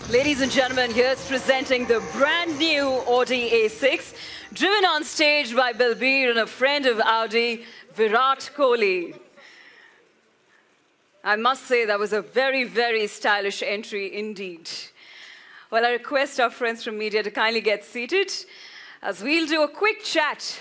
Ladies and gentlemen, here's presenting the brand new Audi A6, driven on stage by Balbir and a friend of Audi, Virat Kohli. I must say that was a very, very stylish entry indeed. Well, I request our friends from media to kindly get seated as we'll do a quick chat.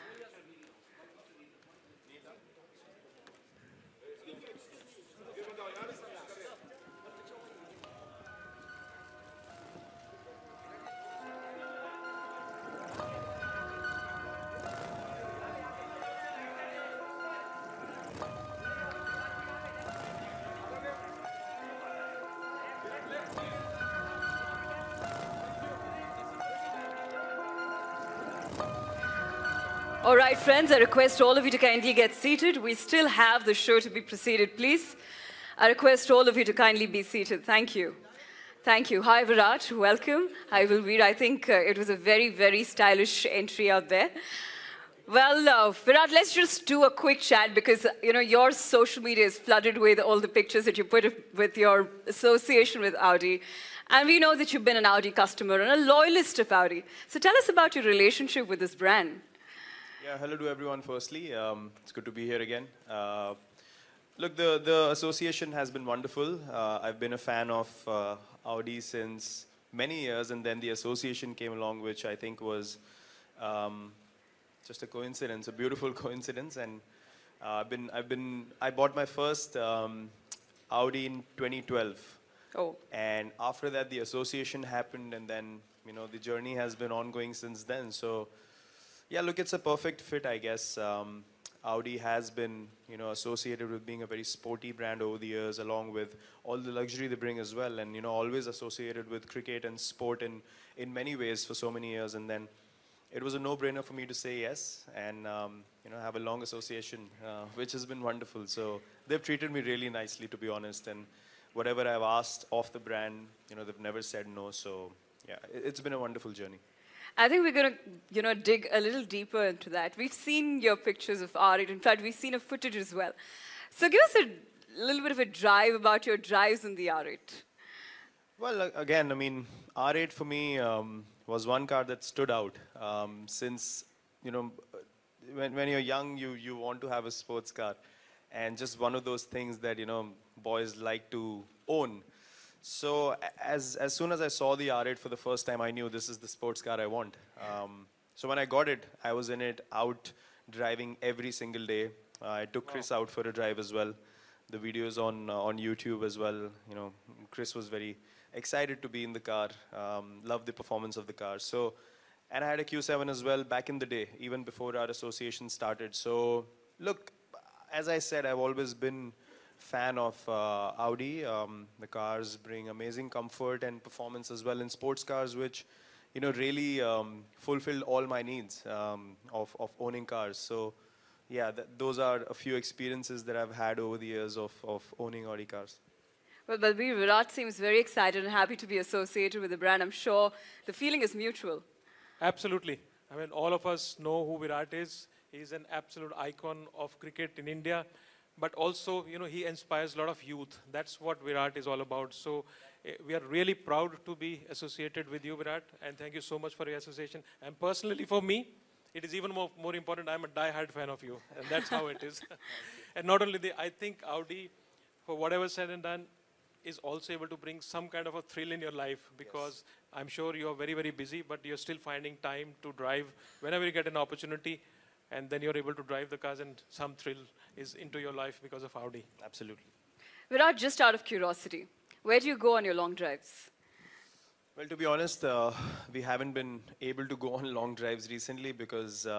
All right, friends, I request all of you to kindly get seated. We still have the show to be proceeded, please. I request all of you to kindly be seated. Thank you. Thank you. Hi, Virat. Welcome. Hi, Balbir. I think it was a very, very stylish entry out there. Well, Virat, let's just do a quick chat because, you know, your social media is flooded with all the pictures that you put with your association with Audi. And we know that you've been an Audi customer and a loyalist of Audi. So tell us about your relationship with this brand. Yeah, hello to everyone firstly. It's good to be here again. Look, the association has been wonderful. I've been a fan of Audi since many years, and then the association came along, which I think was just a coincidence, a beautiful coincidence. And I bought my first Audi in 2012. Oh. And after that, the association happened, and then, you know, the journey has been ongoing since then. So yeah, look, it's a perfect fit, I guess. Audi has been, you know, associated with being a very sporty brand over the years, along with all the luxury they bring as well, and, you know, always associated with cricket and sport in many ways for so many years. And then it was a no-brainer for me to say yes and, you know, have a long association, which has been wonderful. So they've treated me really nicely, to be honest, and whatever I've asked of the brand, you know, they've never said no. So yeah, it's been a wonderful journey. I think we're going to, you know, dig a little deeper into that. We've seen your pictures of Audi. In fact, we've seen a footage as well. So give us a little bit of a drive about your drives in the R8. Well, again, I mean, R8 for me was one car that stood out. Since, you know, when you're young, you want to have a sports car. And just one of those things that, you know, boys like to own. So as soon as I saw the R8 for the first time, I knew this is the sports car I want. So when I got it, I was in it, out driving every single day. I took Chris out for a drive as well. The videos on YouTube as well. You know, Chris was very excited to be in the car. Loved the performance of the car. So, and I had a Q7 as well back in the day, even before our association started. So look, as I said, I've always been fan of Audi. The cars bring amazing comfort and performance as well in sports cars, which, you know, really fulfilled all my needs of owning cars. So yeah, those are a few experiences that I've had over the years of owning Audi cars. Well, Balbir, Virat seems very excited and happy to be associated with the brand. I'm sure the feeling is mutual. Absolutely. I mean, all of us know who Virat is. He's an absolute icon of cricket in India. But also, you know, he inspires a lot of youth. That's what Virat is all about. So we are really proud to be associated with you, Virat. And thank you so much for your association. And personally, for me, it is even more important. I'm a die-hard fan of you. And that's how it is. And not only I think Audi, for whatever said and done, is also able to bring some kind of a thrill in your life. Because yes, I'm sure you're very, very busy, but you're still finding time to drive whenever you get an opportunity. And then you're able to drive the cars and some thrill is into your life because of Audi. Absolutely. Virat, just out of curiosity, where do you go on your long drives? Well, to be honest, we haven't been able to go on long drives recently because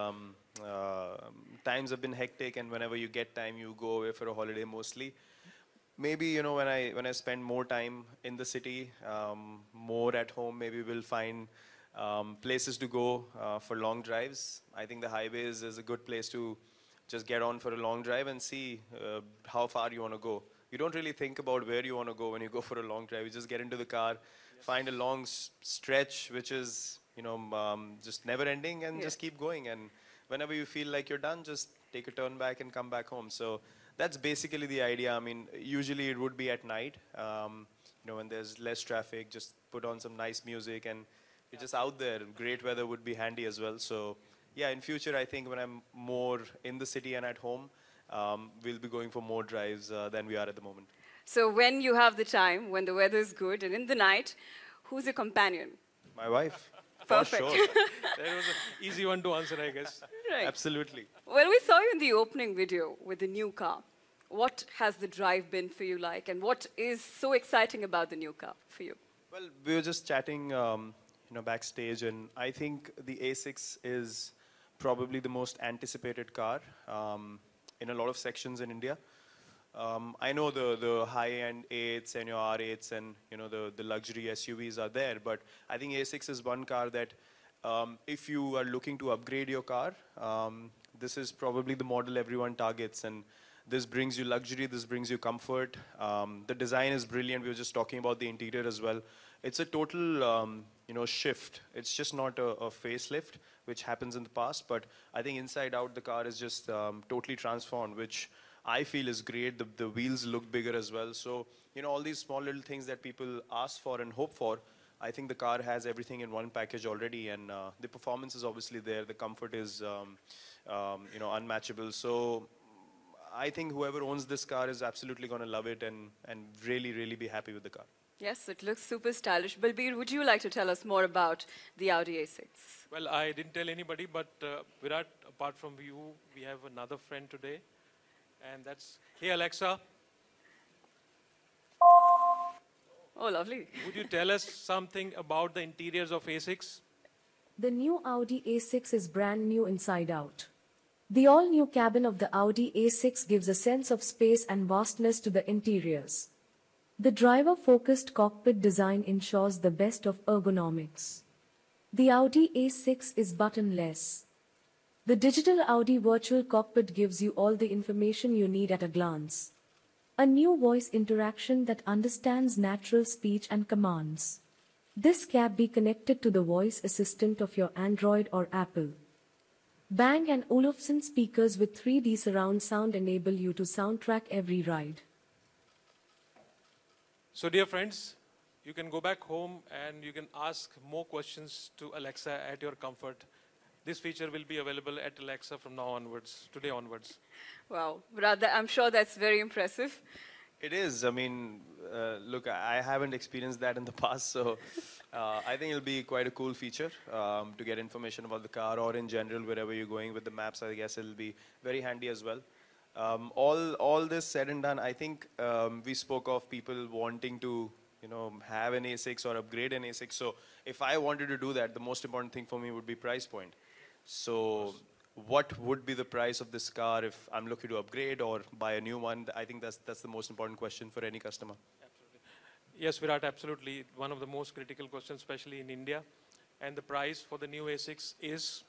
times have been hectic, and whenever you get time, you go away for a holiday mostly. Maybe, you know, when I spend more time in the city, more at home, maybe we'll find places to go for long drives. I think the highways is a good place to just get on for a long drive and see how far you want to go. You don't really think about where you want to go when you go for a long drive. You just get into the car, find a long stretch, which is, you know, just never ending, and just keep going. And whenever you feel like you're done, just take a turn back and come back home. So that's basically the idea. I mean, usually it would be at night. You know, when there's less traffic, just put on some nice music, and you're just out there. Great weather would be handy as well. So yeah, in future, I think when I'm more in the city and at home, we'll be going for more drives than we are at the moment. So when you have the time, when the weather is good, and in the night, who's your companion? My wife. Perfect. For sure. That was an easy one to answer, I guess. Right. Absolutely. Well, we saw you in the opening video with the new car. What has the drive been for you like, and what is so exciting about the new car for you? Well, we were just chatting, backstage, and I think the A6 is probably the most anticipated car in a lot of sections in India. I know the high-end A8s and your R8s and the luxury SUVs are there, but I think A6 is one car that if you are looking to upgrade your car, this is probably the model everyone targets, and this brings you luxury, this brings you comfort. The design is brilliant. We were just talking about the interior as well. It's a total shift. It's just not a facelift, which happens in the past, but I think inside out the car is just totally transformed, which I feel is great. The wheels look bigger as well. So, all these small little things that people ask for and hope for, I think the car has everything in one package already, and the performance is obviously there. The comfort is, unmatchable. So, I think whoever owns this car is absolutely going to love it and really, really be happy with the car. Yes, it looks super stylish. Balbir, would you like to tell us more about the Audi A6? Well, I didn't tell anybody, but Virat, apart from you, we have another friend today. And that's, hey Alexa. Oh, lovely. Would you tell us something about the interiors of A6? The new Audi A6 is brand new inside out. The all-new cabin of the Audi A6 gives a sense of space and vastness to the interiors. The driver-focused cockpit design ensures the best of ergonomics. The Audi A6 is buttonless. The digital Audi virtual cockpit gives you all the information you need at a glance. A new voice interaction that understands natural speech and commands. This can be connected to the voice assistant of your Android or Apple. Bang & Olufsen speakers with 3D surround sound enable you to soundtrack every ride. So dear friends, you can go back home and you can ask more questions to Alexa at your comfort. This feature will be available at Alexa from now onwards, today onwards. Wow, Virat, I'm sure that's very impressive. It is. I mean, look, I haven't experienced that in the past, so I think it'll be quite a cool feature to get information about the car, or in general, wherever you're going with the maps. I guess it'll be very handy as well. All this said and done, I think we spoke of people wanting to, have an A6 or upgrade an A6. So if I wanted to do that, the most important thing for me would be price point. So what would be the price of this car if I'm looking to upgrade or buy a new one? I think that's the most important question for any customer. Absolutely. Yes, Virat, absolutely. One of the most critical questions, especially in India. And the price for the new A6 is?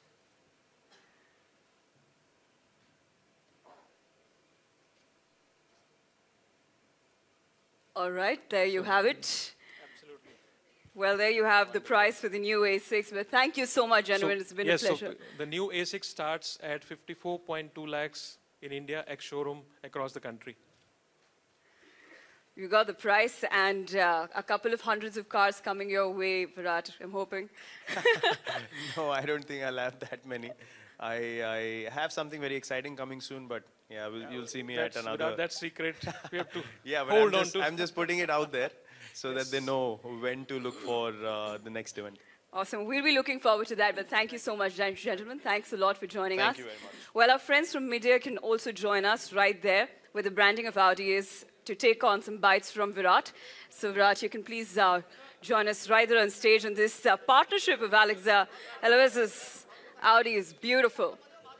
All right, there you have it. Absolutely. Well, there you have the price for the new A6. But thank you so much, gentlemen. It's been a pleasure. So the new A6 starts at 54.2 lakhs in India, ex-showroom across the country. You got the price and a couple of hundreds of cars coming your way, Virat, I'm hoping. No, I don't think I'll have that many. I have something very exciting coming soon, but yeah, you'll see me at another. Virat, that's secret. We have to yeah, but hold on to. I'm just putting it out there so that they know when to look for the next event. Awesome. We'll be looking forward to that. But thank you so much, gentlemen. Thanks a lot for joining us. Thank you very much. Well, our friends from media can also join us right there where the branding of Audi is to take on some bites from Virat. So, Virat, you can please join us right there on stage in this partnership of Alexa. Aloysius. Audi is beautiful.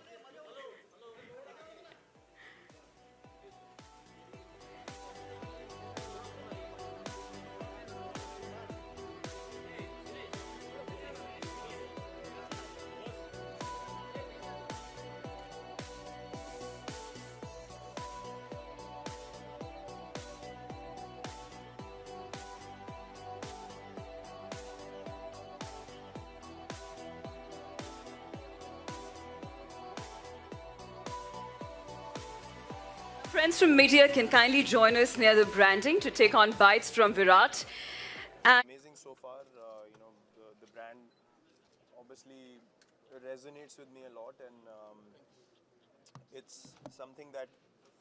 Friends from media can kindly join us near the branding to take on bites from Virat. And Amazing so far. brand obviously resonates with me a lot, and it's something that,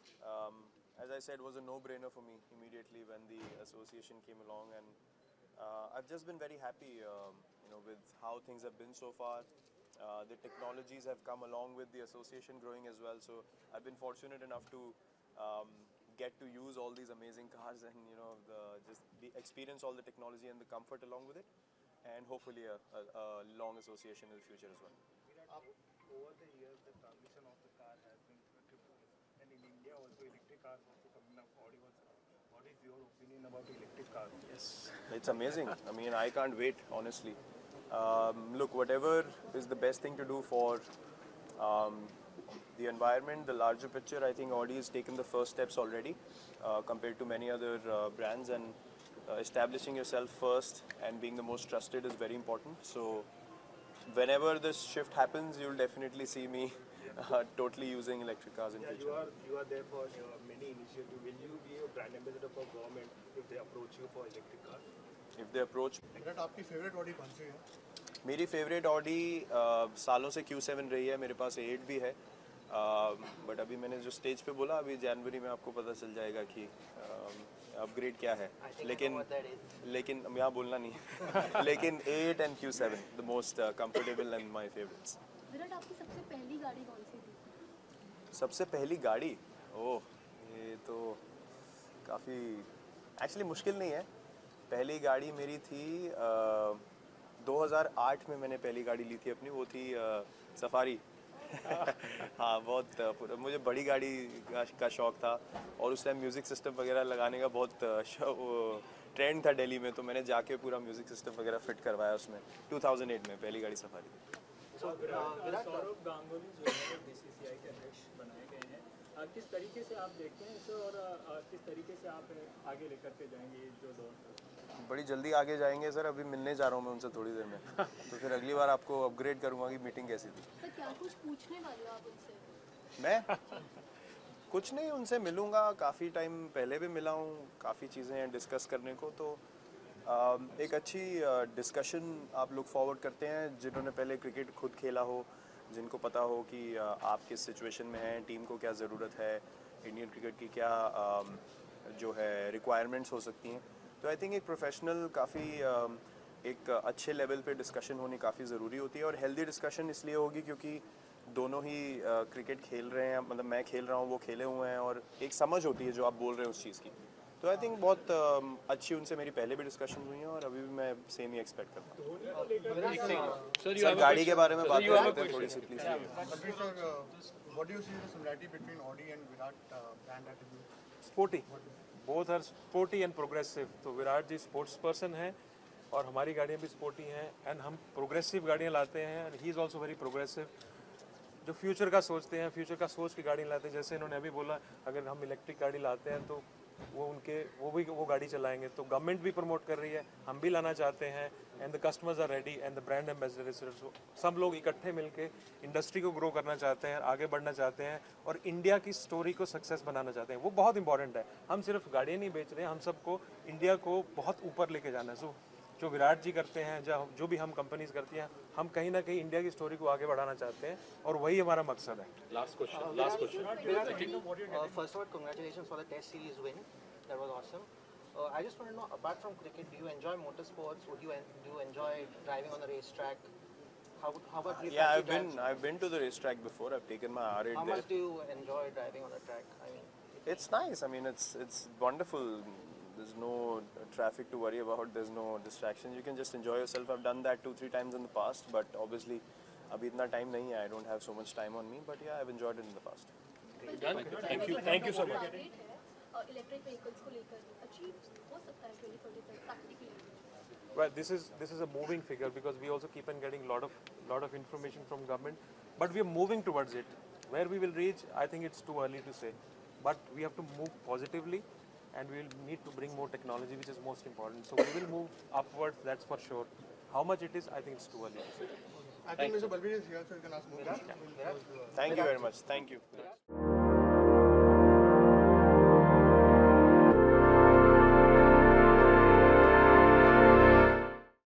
as I said, was a no-brainer for me immediately when the association came along, and I've just been very happy, with how things have been so far. The technologies have come along with the association growing as well, so I've been fortunate enough to get to use all these amazing cars and experience all the technology and the comfort along with it, and hopefully a long association in the future as well. Over the years, the transition of the car has been triple. And in India also, electric cars also coming up. Audi was. What is your opinion about electric cars? Yes, it's amazing. I mean, I can't wait, honestly. Look, whatever is the best thing to do for the environment, the larger picture, I think Audi has taken the first steps already compared to many other brands, and establishing yourself first and being the most trusted is very important. So whenever this shift happens, you'll definitely see me totally using electric cars in future. You are there for many initiatives. Will you be a brand ambassador for government if they approach you for electric cars? If they approach, Virat आपकी favourite Audi कौन सी है? मेरी favourite Audi सालों से Q7 रही है, मेरे पास 8 भी है, बट अभी मैंने जो स्टेज पे बोला, अभी जनवरी में आपको पता चल जाएगा कि अपग्रेड क्या है, लेकिन यहाँ बोलना नहीं लेकिन 8 and Q7 the most comfortable and my favorites. Virat आपकी सबसे पहली गाड़ी कौन सी थी? सबसे पहली गाड़ी, ओह ये तो काफ़ी एक्चुअली मुश्किल नहीं है. पहली गाड़ी मेरी थी 2008 में मैंने पहली गाड़ी ली थी अपनी, वो थी सफारी. हाँ, बहुत मुझे बड़ी गाड़ी का शौक़ था, और उस टाइम म्यूज़िक सिस्टम वगैरह लगाने का बहुत ट्रेंड था दिल्ली में, तो मैंने जाके पूरा म्यूज़िक सिस्टम वगैरह फिट करवाया उसमें. 2008 में पहली गाड़ी सफारी. सौरभ गांगुली जो है बीसीसीआई के अध्यक्ष बनाए गए हैं, किस तरीके से आप देखते हैं इसे, और किस तरीके से आप आगे लेकर के जाएंगे जो दौर? बड़ी जल्दी आगे जाएंगे सर, अभी मिलने जा रहा हूँ मैं उनसे थोड़ी देर में, तो फिर अगली बार आपको अपग्रेड करूँगा कि मीटिंग कैसी थी. सर क्या कुछ पूछने वाले हो आप उनसे? मैं कुछ नहीं, उनसे मिलूँगा, काफ़ी टाइम पहले भी मिला हूँ, काफ़ी चीज़ें हैं डिस्कस करने को, तो एक अच्छी डिस्कशन आप लुक फॉरवर्ड करते हैं जिन्होंने पहले क्रिकेट खुद खेला हो, जिनको पता हो कि आप किस सिचुएशन में हैं, टीम को क्या ज़रूरत है, इंडियन क्रिकेट की क्या जो है रिक्वायरमेंट्स हो सकती हैं. तो आई थिंक एक प्रोफेशनल काफ़ी एक अच्छे लेवल पे डिस्कशन होनी काफ़ी ज़रूरी होती है, और हेल्दी डिस्कशन इसलिए होगी क्योंकि दोनों ही क्रिकेट खेल रहे हैं, मतलब मैं खेल रहा हूँ, वो खेले हुए हैं, और एक समझ होती है जो आप बोल रहे हैं उस चीज़ की. तो आई थिंक बहुत अच्छी उनसे मेरी पहले भी डिस्कशन हुई है, और अभी भी मैं सेम ही एक्सपेक्ट करता हूँ. सर गाड़ी के बारे में बात करते हैं थोड़ी सी please. What do you see the similarity between Audi and Virat brand attributes? Sporty. Both are sporty and progressive. तो विराट जी स्पोर्ट्स पर्सन हैं, और हमारी गाड़ियाँ भी स्पोर्टी हैं, एंड हम प्रोग्रेसिव गाड़ियाँ लाते हैं, and he is also very progressive. जो फ्यूचर का सोचते हैं, फ्यूचर का सोच की गाड़ी लाते हैं. जैसे इन्होंने अभी बोला, अगर हम इलेक्ट्रिक गाड़ी लाते हैं तो वो गाड़ी चलाएंगे. तो गवर्नमेंट भी प्रमोट कर रही है, हम भी लाना चाहते हैं, and the customers are ready, and the brand ambassador. सब लोग इकट्ठे मिलके इंडस्ट्री को ग्रो करना चाहते हैं, आगे बढ़ना चाहते हैं, और इंडिया की स्टोरी को सक्सेस बनाना चाहते हैं. वो बहुत इंपॉर्टेंट है. हम सिर्फ गाड़ियाँ नहीं बेच रहे हैं, हम सबको इंडिया को बहुत ऊपर लेके जाना है. सो जो विराट जी करते हैं, जो भी हम कंपनीज करती हैं, हम कहीं ना कहीं इंडिया की स्टोरी को आगे बढ़ाना चाहते हैं, और वही हमारा मकसद है. Last question. First of all, congratulations for the Test Series win. That was awesome. I just want to know, apart from cricket, do you enjoy motorsports? Do you enjoy driving on the racetrack? How about you? Yeah, I've been to the racetrack before. I've taken my R8 How there. much do you enjoy driving on the track? I mean, It's nice. I mean, it's wonderful. There's no traffic to worry about. There's no distractions. You can just enjoy yourself. I've done that 2-3 times in the past, but obviously, अभी इतना time नहीं है. I don't have so much time on me, but yeah, I've enjoyed it in the past. Thank you so much. Electric vehicles को लेकर achieve हो सकता है 2030 तक practically? Well, this is a moving figure, because we also keep on getting lot of information from government, but we are moving towards it. Where we will reach, I think it's too early to say, but we have to move positively, and we will need to bring more technology, which is most important. So we will move upwards, that's for sure. How much it is, I think it's too early to say. I think Mr. Balbir is here, so you can ask more questions. Thank you very much. Thank you.